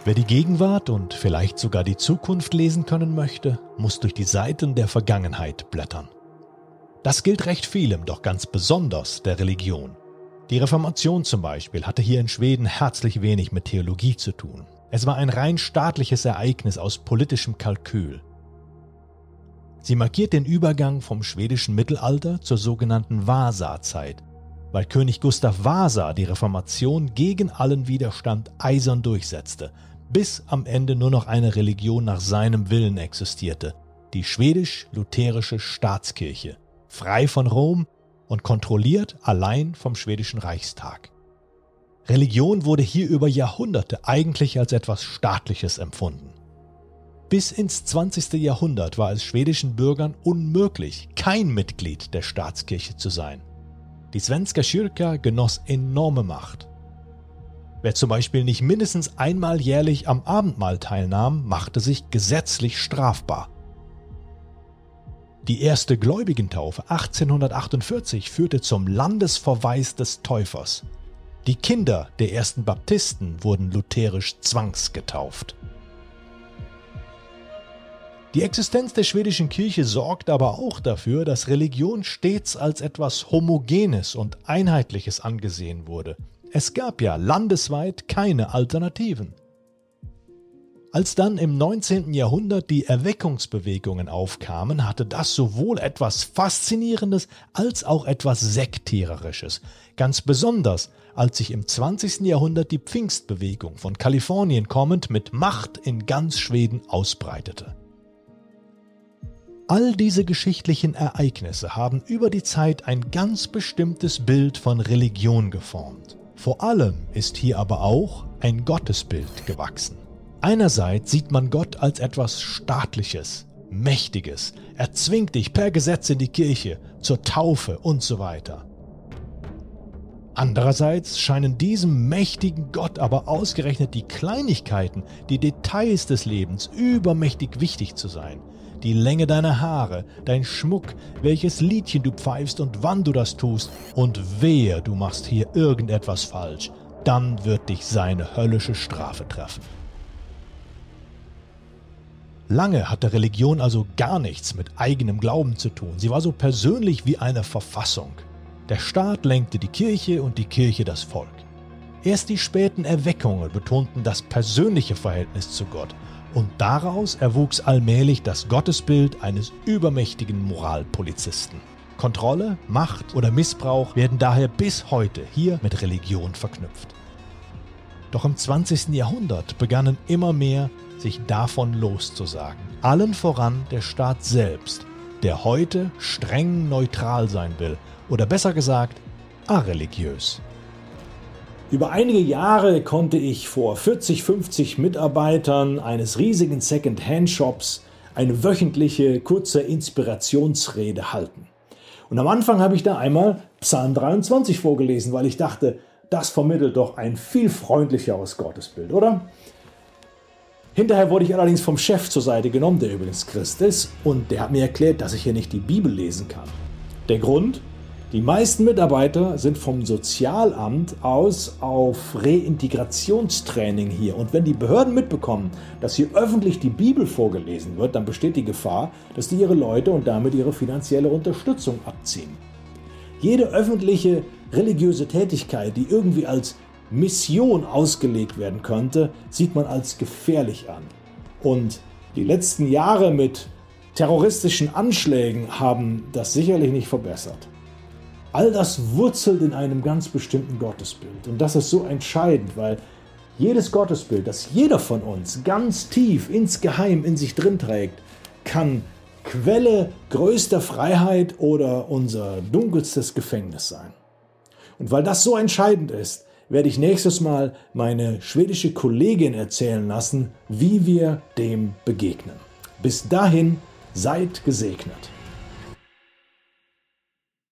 Wer die Gegenwart und vielleicht sogar die Zukunft lesen können möchte, muss durch die Seiten der Vergangenheit blättern. Das gilt recht vielem, doch ganz besonders der Religion. Die Reformation zum Beispiel hatte hier in Schweden herzlich wenig mit Theologie zu tun. Es war ein rein staatliches Ereignis aus politischem Kalkül. Sie markiert den Übergang vom schwedischen Mittelalter zur sogenannten Vasa-Zeit, weil König Gustav Vasa die Reformation gegen allen Widerstand eisern durchsetzte, bis am Ende nur noch eine Religion nach seinem Willen existierte, die schwedisch-lutherische Staatskirche, frei von Rom und kontrolliert allein vom schwedischen Reichstag. Religion wurde hier über Jahrhunderte eigentlich als etwas Staatliches empfunden. Bis ins 20. Jahrhundert war es schwedischen Bürgern unmöglich, kein Mitglied der Staatskirche zu sein. Die Svenska Kyrka genoss enorme Macht. Wer zum Beispiel nicht mindestens einmal jährlich am Abendmahl teilnahm, machte sich gesetzlich strafbar. Die erste Gläubigentaufe 1848 führte zum Landesverweis des Täufers. Die Kinder der ersten Baptisten wurden lutherisch zwangsgetauft. Die Existenz der schwedischen Kirche sorgt aber auch dafür, dass Religion stets als etwas Homogenes und Einheitliches angesehen wurde. Es gab ja landesweit keine Alternativen. Als dann im 19. Jahrhundert die Erweckungsbewegungen aufkamen, hatte das sowohl etwas Faszinierendes als auch etwas Sektiererisches. Ganz besonders, als sich im 20. Jahrhundert die Pfingstbewegung von Kalifornien kommend mit Macht in ganz Schweden ausbreitete. All diese geschichtlichen Ereignisse haben über die Zeit ein ganz bestimmtes Bild von Religion geformt. Vor allem ist hier aber auch ein Gottesbild gewachsen. Einerseits sieht man Gott als etwas Staatliches, Mächtiges. Er zwingt dich per Gesetz in die Kirche, zur Taufe und so weiter. Andererseits scheinen diesem mächtigen Gott aber ausgerechnet die Kleinigkeiten, die Details des Lebens übermächtig wichtig zu sein. Die Länge deiner Haare, dein Schmuck, welches Liedchen du pfeifst und wann du das tust. Und wehe, du machst hier irgendetwas falsch, dann wird dich seine höllische Strafe treffen. Lange hatte Religion also gar nichts mit eigenem Glauben zu tun. Sie war so persönlich wie eine Verfassung. Der Staat lenkte die Kirche und die Kirche das Volk. Erst die späten Erweckungen betonten das persönliche Verhältnis zu Gott. Und daraus erwuchs allmählich das Gottesbild eines übermächtigen Moralpolizisten. Kontrolle, Macht oder Missbrauch werden daher bis heute hier mit Religion verknüpft. Doch im 20. Jahrhundert begannen immer mehr, sich davon loszusagen. Allen voran der Staat selbst, der heute streng neutral sein will oder besser gesagt, areligiös. Über einige Jahre konnte ich vor 40, 50 Mitarbeitern eines riesigen Second-Hand-Shops eine wöchentliche, kurze Inspirationsrede halten. Und am Anfang habe ich da einmal Psalm 23 vorgelesen, weil ich dachte, das vermittelt doch ein viel freundlicheres Gottesbild, oder? Hinterher wurde ich allerdings vom Chef zur Seite genommen, der übrigens Christ ist, und der hat mir erklärt, dass ich hier nicht die Bibel lesen kann. Der Grund? Die meisten Mitarbeiter sind vom Sozialamt aus auf Reintegrationstraining hier. Und wenn die Behörden mitbekommen, dass hier öffentlich die Bibel vorgelesen wird, dann besteht die Gefahr, dass die ihre Leute und damit ihre finanzielle Unterstützung abziehen. Jede öffentliche religiöse Tätigkeit, die irgendwie als Mission ausgelegt werden könnte, sieht man als gefährlich an. Und die letzten Jahre mit terroristischen Anschlägen haben das sicherlich nicht verbessert. All das wurzelt in einem ganz bestimmten Gottesbild. Und das ist so entscheidend, weil jedes Gottesbild, das jeder von uns ganz tief insgeheim in sich drin trägt, kann Quelle größter Freiheit oder unser dunkelstes Gefängnis sein. Und weil das so entscheidend ist, werde ich nächstes Mal meine schwedische Kollegin erzählen lassen, wie wir dem begegnen. Bis dahin, seid gesegnet.